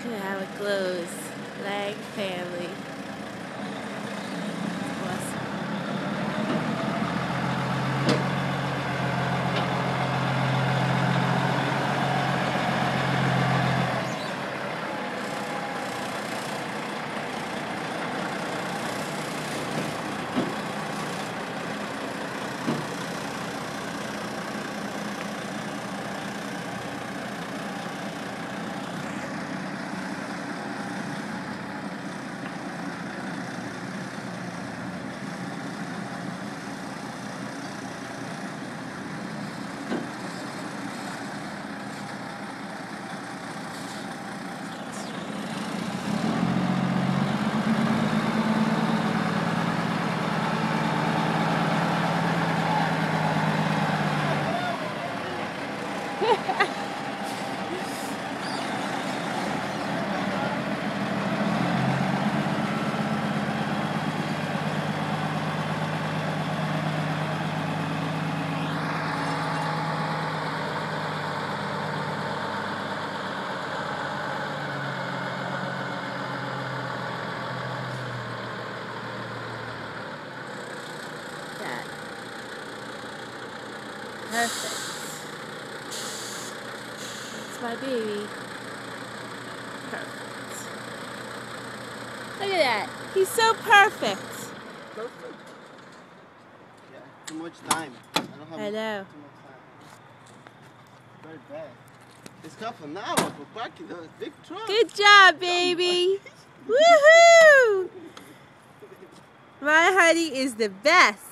Look at how it glows. Lange family. Awesome. That. Perfect. That's my baby. Perfect. Look at that. He's so perfect. Perfect. Yeah, too much time. I don't have I know. too much time. Very bad. It's half an hour for parking the big truck. Good job, baby. Woohoo! My honey is the best.